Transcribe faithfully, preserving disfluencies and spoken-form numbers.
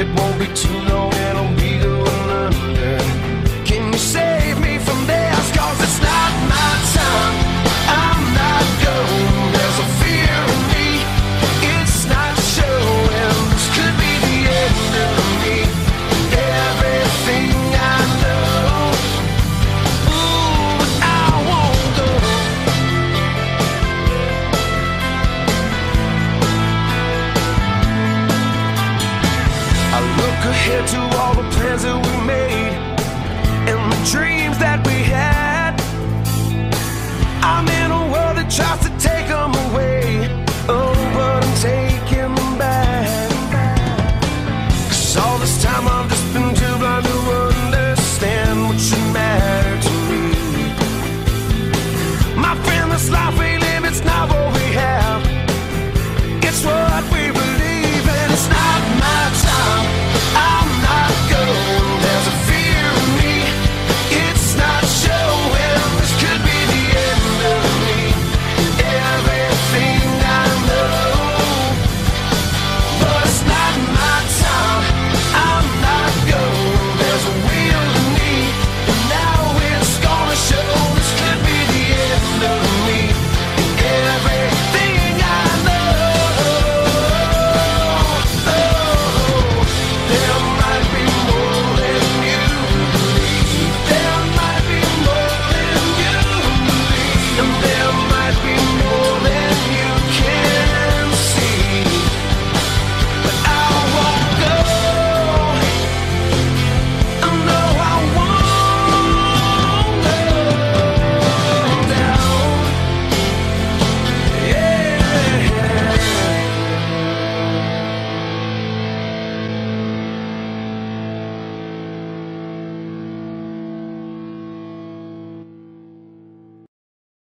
It won't be too long and I'll be going under. Can you save me from this? Cause it's not my time, I'm not going. There's a fear in me, it's not showing. This could be the end of me, everything I know. Ooh, but I won't go. I look ahead to all